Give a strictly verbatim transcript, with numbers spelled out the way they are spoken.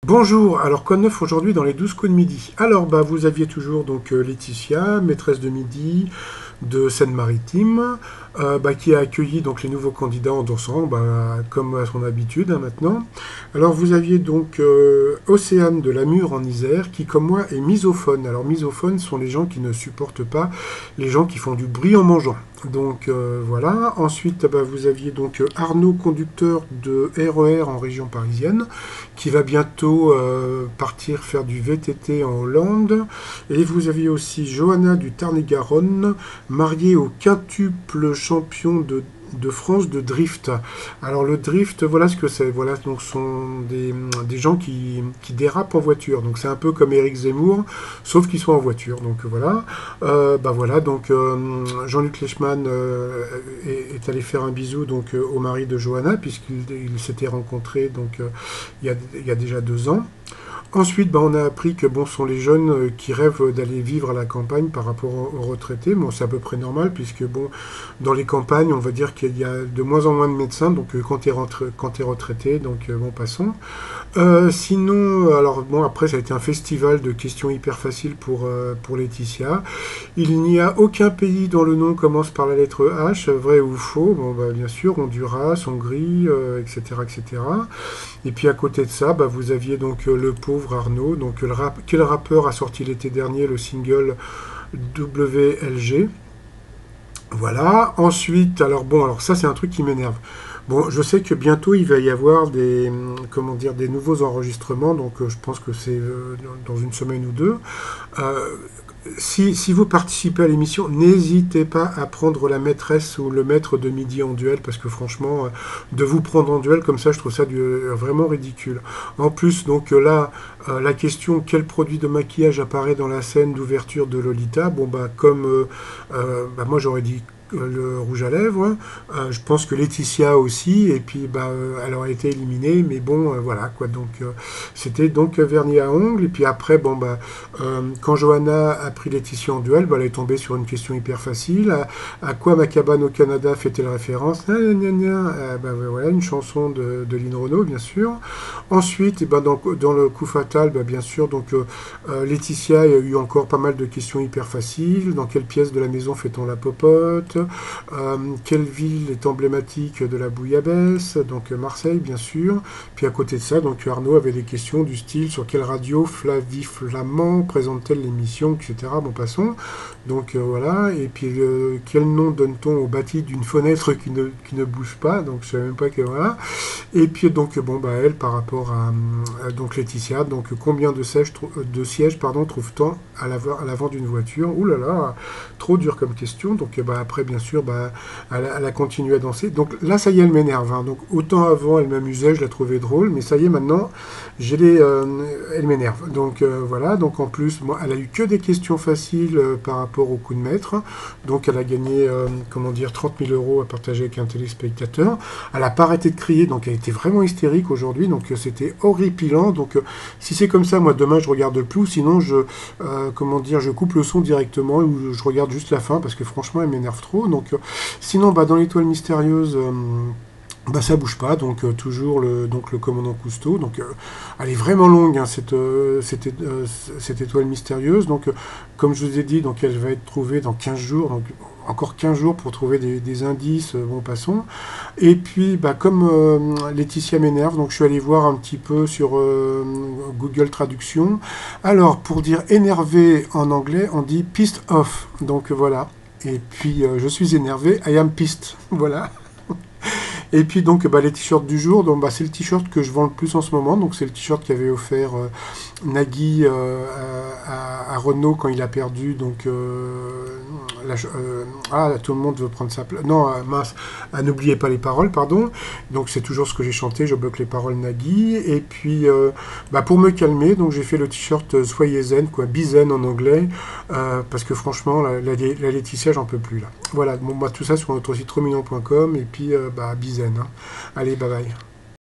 Bonjour, alors quoi de neuf aujourd'hui dans les douze coups de midi? Alors bah vous aviez toujours donc euh, Laetitia, maîtresse de midi de Seine-Maritime, euh, bah, qui a accueilli donc les nouveaux candidats en dansant, bah, comme à son habitude hein, maintenant. Alors vous aviez donc euh, Océane de Lamure en Isère, qui comme moi est misophone. Alors misophone sont les gens qui ne supportent pas les gens qui font du bruit en mangeant. Donc euh, voilà. Ensuite, bah, vous aviez donc euh, Arnaud, conducteur de R E R en région parisienne, qui va bientôt euh, partir faire du V T T en Hollande. Et vous aviez aussi Johanna du Tarn-et-Garonne, mariée au quintuple champion de, de France de drift. Alors le drift, voilà ce que c'est. Voilà, donc ce sont des, des gens qui, qui dérapent en voiture. Donc c'est un peu comme Éric Zemmour, sauf qu'ils sont en voiture. Donc voilà. Euh, bah voilà, donc euh, Jean-Luc Leishman euh, est, est allé faire un bisou donc euh, au mari de Johanna, puisqu'il il s'était rencontré donc euh, il y a, il y a déjà deux ans. Ensuite, bah, on a appris que bon, ce sont les jeunes euh, qui rêvent d'aller vivre à la campagne par rapport aux, aux retraités. Bon, c'est à peu près normal, puisque bon, dans les campagnes, on va dire qu'il y a de moins en moins de médecins, donc euh, quand tu es, quand es retraité, donc euh, bon, passons. Euh, sinon, alors bon, après, ça a été un festival de questions hyper faciles pour, euh, pour Laetitia. Il n'y a aucun pays dont le nom commence par la lettre H, vrai ou faux? Bon, bah, bien sûr, Honduras, Hongrie, euh, et cetera, et cetera. Et puis à côté de ça, bah, vous aviez donc euh, le pauvre Arnaud. Donc le rap quel rappeur a sorti l'été dernier le single W L G? Voilà. Ensuite, alors bon, alors ça c'est un truc qui m'énerve. Bon, je sais que bientôt il va y avoir des, comment dire, des nouveaux enregistrements, donc euh, je pense que c'est euh, dans une semaine ou deux. Euh, si, si vous participez à l'émission, n'hésitez pas à prendre la maîtresse ou le maître de midi en duel, parce que franchement, euh, de vous prendre en duel comme ça, je trouve ça du, euh, vraiment ridicule. En plus, donc euh, là, euh, la question quel produit de maquillage apparaît dans la scène d'ouverture de Lolita, bon bah comme euh, euh, bah, moi j'aurais dit le rouge à lèvres. Euh, je pense que Laetitia aussi, et puis bah, euh, elle aurait été éliminée, mais bon, euh, voilà quoi. Donc euh, c'était donc vernis à ongles, et puis après, bon bah, euh, quand Johanna a pris Laetitia en duel, bah, elle est tombée sur une question hyper facile. À, à quoi ma cabane au Canada fait-elle référence? Gna, gna, gna. Euh, bah, voilà, une chanson de, de Lynn Renaud, bien sûr. Ensuite, et bah, dans, dans le coup fatal, bah, bien sûr, donc euh, euh, Laetitia a eu encore pas mal de questions hyper faciles. Dans quelle pièce de la maison fait-on la popote? Euh, quelle ville est emblématique de la bouillabaisse? Donc Marseille, bien sûr. Puis à côté de ça, donc Arnaud avait des questions du style sur quelle radio Flavie Flamand présente-t-elle l'émission, et cetera. Bon, passons. Donc euh, voilà. Et puis euh, quel nom donne-t-on au bâti d'une fenêtre qui ne, qui ne bouge pas? Donc je ne savais même pas que voilà. Et puis donc bon bah elle par rapport à, à donc Laetitia, donc combien de sièges, de sièges pardon trouve-t-on à l'avant, à l'avant d'une voiture? Ouh là là, trop dur comme question. Donc bah après bien sûr, bah, elle, elle a continué à danser. Donc là, ça y est, elle m'énerve. Hein. Donc autant avant, elle m'amusait, je la trouvais drôle, mais ça y est, maintenant, j'ai les, euh, elle m'énerve. Donc euh, voilà. Donc en plus, moi, elle a eu que des questions faciles euh, par rapport au coup de maître. Donc elle a gagné, euh, comment dire, trente mille euros à partager avec un téléspectateur. Elle n'a pas arrêté de crier, donc elle était vraiment hystérique aujourd'hui. Donc euh, c'était horripilant. Donc euh, si c'est comme ça, moi demain, je regarde plus. Sinon, je, euh, comment dire, je coupe le son directement ou je regarde juste la fin parce que franchement, elle m'énerve trop. Donc, euh, sinon, bah, dans l'étoile mystérieuse, euh, bah, ça bouge pas. Donc, euh, toujours le, donc, le commandant Cousteau. Donc, euh, elle est vraiment longue, hein, cette, euh, cette, euh, cette étoile mystérieuse. Donc, euh, comme je vous ai dit, donc, elle va être trouvée dans quinze jours. Donc, encore quinze jours pour trouver des, des indices. Euh, bon, passons. Et puis, bah, comme euh, Laetitia m'énerve, donc je suis allé voir un petit peu sur euh, Google Traduction. Alors, pour dire énervé en anglais, on dit pissed off. Donc, voilà. Et puis, euh, je suis énervé, I am pissed. Voilà. Et puis, donc, bah, les t-shirts du jour, donc, bah, c'est le t-shirt que je vends le plus en ce moment. Donc, c'est le t-shirt qu'avait offert euh, Nagui euh, à, à Renault quand il a perdu. Donc, euh, la, euh, ah, là, tout le monde veut prendre sa place. Non, euh, mince. Ah, n'oubliez pas les paroles, pardon. Donc, c'est toujours ce que j'ai chanté. Je bloque les paroles Nagui. Et puis, euh, bah, pour me calmer, donc, j'ai fait le t-shirt euh, Soyez zen, quoi. Be zen en anglais. Euh, parce que franchement, la, la, la Laetitia, j'en peux plus, là. Voilà. Bon, bah, tout ça sur notre site romignon point com. Et puis, euh, bah, be zen. Hein. Allez, bye bye.